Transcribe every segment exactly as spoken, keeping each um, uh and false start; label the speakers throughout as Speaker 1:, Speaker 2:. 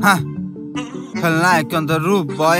Speaker 1: हाँ, खलनायक on the roof boy.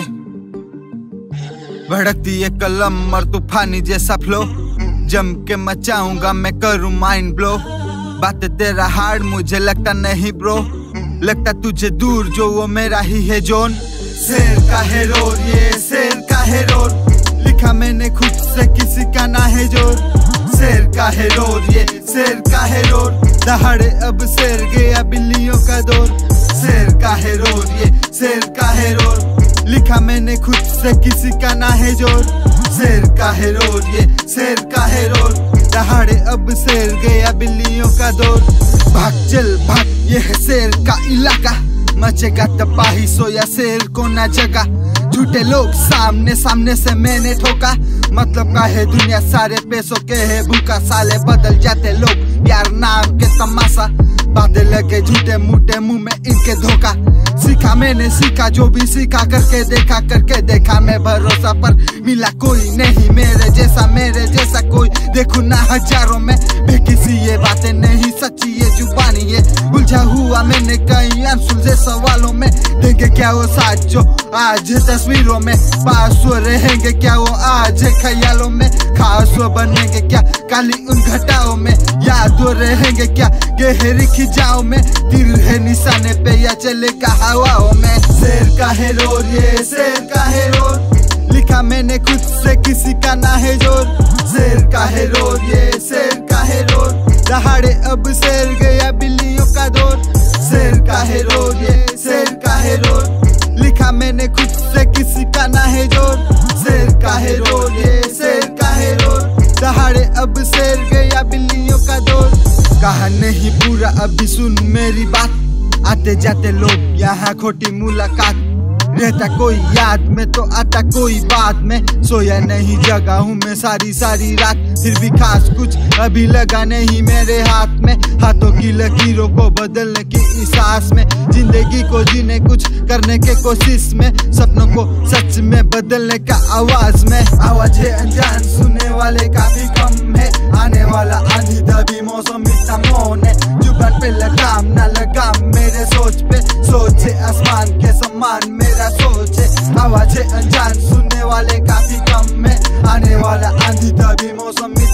Speaker 1: भड़कती ये कलम और तूफानी जैसा फ्लो, जम के मचाऊंगा मैं करूँ माइंड ब्लो। बात तेरा हार्ड मुझे लगता नहीं ब्रो, लगता तुझे दूर जो वो मेरा ही है जोन। शेर का है रोड, ये शेर का है रोड, लिखा मैंने खुद से किसी का ना है जोर। शेर का है रोड, ये शेर का है रोड, दहाड़े अब शेर गया बिल्लियों का दौर। शेर का है रोड, ये शेर का है रोड, लिखा मैंने खुद से किसी का ना है जोर। शेर का है रोड, ये शेर का है रोड, दहाड़े अब शेर गया बिल्लियों का दौर। भाग चल भाग, ये है शेर का इलाका, मचेगा तबाही सोया शेर को ना जगा। झूठे लोग सामने सामने से मैंने ठोका, मतलब का है दुनिया सारे पैसों के है भूखा। साले बदल जाते लोग यार नाम के तमाशा, बातें लगे झूठे मूठे मुंह में इनके धोखा। सीखा मैंने सीखा जो भी सीखा, करके देखा करके देखा मैं भरोसा पर मिला कोई नहीं मेरे जैसा, मेरे जैसा कोई देखू ना हजारों में। बेकिसी ये बातें नहीं सच्ची ये जुबानी है, उलझा हुआ मैंने कई अनसुलझे सवालों में। देंगे क्या वो साथ जो आज तस्वीरों में, पास वो रहेंगे क्या वो आज ख्यालों में। खास वो बनेंगे क्या काली उन घटाओं में, याद वो रहेंगे क्या गहरी खिजाओं में। तीर है निशाने पे या चलेगा हवाओं में। शेर का है रोड, ये शेर का है रोड, लिखा मैंने खुद से किसी का ना है जोर। शेर का है रोड, ये शेर का है रोड, दहाड़े अब शेर गया बिल्लियों का दौर। शेर का है रोड, ये शेर का है रोड, लिखा मैंने खुद से किसी का ना है जोर। शेर का है रोड, ये शेर का है रोड, दहाड़े अब शेर गया बिल्लियों का दौर। कहा नहीं पूरा अभी सुन मेरी बात, आते जाते लोग यहाँ खोटी मुलाकात। रहता कोई याद में तो आता कोई बात में, सोया नहीं जगा हूँ मैं सारी सारी रात। फिर भी खास कुछ अभी लगा नहीं मेरे हाथ में, हाथों की लकीरों को बदलने की इस सांस में। जिंदगी को जीने कुछ करने के कोशिश में, सपनों को सच में बदलने का आवाज में। आवाज है अनजान सुनने वाले काफी कम है, आने वाला आंधी दबी मौसम इतना मौन है। जुबान पे लगाम ना लगाम मेरे सोच पे, सोच है आसमान के समान मेरा सोच है। आवाज है अनजान सुनने वाले काफी कम है, आने वाला आंधी दबी मौसम